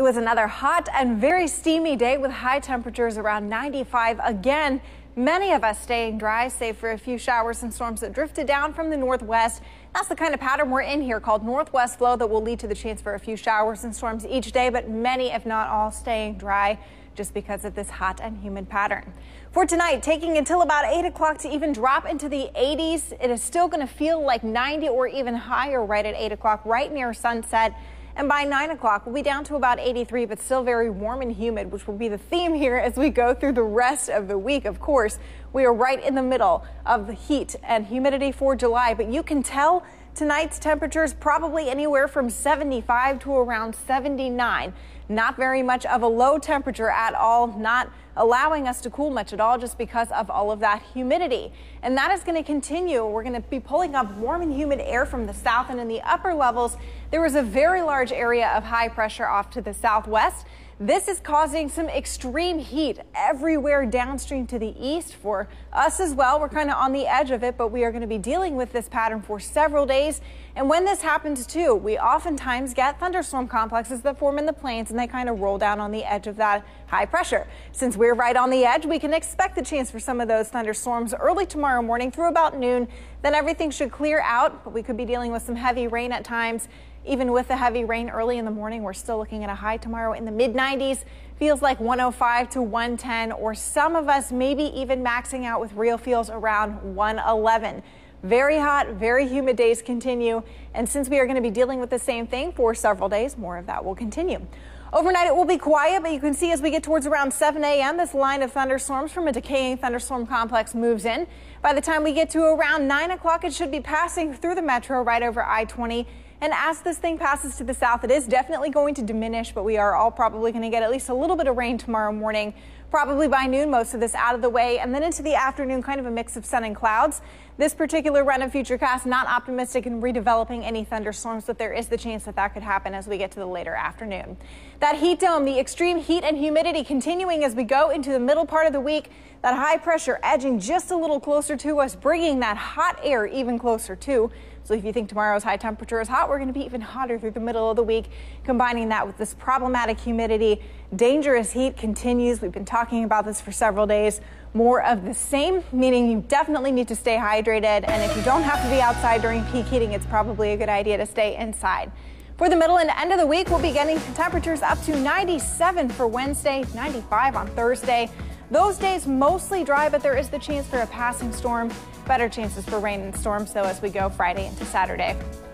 was another hot and very steamy day with high temperatures around 95 again. Many of us staying dry, save for a few showers and storms that drifted down from the northwest. That's the kind of pattern we're in here, called northwest flow, that will lead to the chance for a few showers and storms each day, but many, if not all, staying dry just because of this hot and humid pattern. For tonight, taking until about 8 o'clock to even drop into the 80s. It is still going to feel like 90 or even higher right at 8 o'clock, right near sunset. And by 9 o'clock, we'll be down to about 83, but still very warm and humid, which will be the theme here as we go through the rest of the week. Of course, we are right in the middle of the heat and humidity for July, but you can tell tonight's temperatures probably anywhere from 75 to around 79. Not very much of a low temperature at all, not allowing us to cool much at all just because of all of that humidity. And that is going to continue. We're going to be pulling up warm and humid air from the south, and in the upper levels, there is a very large area of high pressure off to the southwest. This is causing some extreme heat everywhere downstream to the east. For us as well, we're kind of on the edge of it, but we are going to be dealing with this pattern for several days. And when this happens too, we oftentimes get thunderstorm complexes that form in the plains, and they kind of roll down on the edge of that high pressure. Since we're right on the edge, we can expect the chance for some of those thunderstorms early tomorrow morning through about noon. Then everything should clear out, but we could be dealing with some heavy rain at times. Even with the heavy rain early in the morning, we're still looking at a high tomorrow in the mid-90s. Feels like 105 to 110, or some of us maybe even maxing out with real feels around 111. Very hot, very humid days continue. And since we are going to be dealing with the same thing for several days, more of that will continue. Overnight, it will be quiet, but you can see as we get towards around 7 a.m., this line of thunderstorms from a decaying thunderstorm complex moves in. By the time we get to around 9 o'clock, it should be passing through the metro right over I-20. And as this thing passes to the south, it is definitely going to diminish, but we are all probably going to get at least a little bit of rain tomorrow morning. Probably by noon, most of this out of the way, and then into the afternoon, kind of a mix of sun and clouds. This particular run of Futurecast not optimistic in redeveloping any thunderstorms, but there is the chance that that could happen as we get to the later afternoon. That heat dome, the extreme heat and humidity continuing as we go into the middle part of the week. That high pressure edging just a little closer to us, bringing that hot air even closer too. So if you think tomorrow's high temperature is hot, we're going to be even hotter through the middle of the week. Combining that with this problematic humidity, dangerous heat continues. We've been talking about this for several days. More of the same, meaning you definitely need to stay hydrated. And if you don't have to be outside during peak heating, it's probably a good idea to stay inside. For the middle and end of the week, we'll be getting temperatures up to 97 for Wednesday, 95 on Thursday. Those days mostly dry, but there is the chance for a passing storm. Better chances for rain and storms, though, as we go Friday into Saturday.